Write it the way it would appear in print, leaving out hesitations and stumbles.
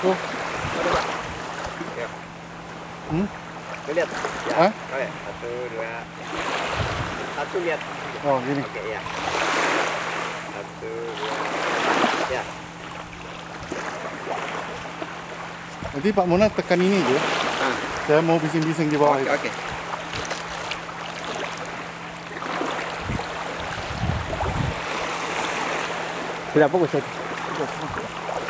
Oh. Ya. Lihat. Ya. Hah? Oke, 1, 2. Satu lihat. Oh, gini. Oke, ya. 1, 2. Ya. Nanti Pak Mona tekan ini je. Saya mau bising-bising di bawah. Oke. Sudah bagus.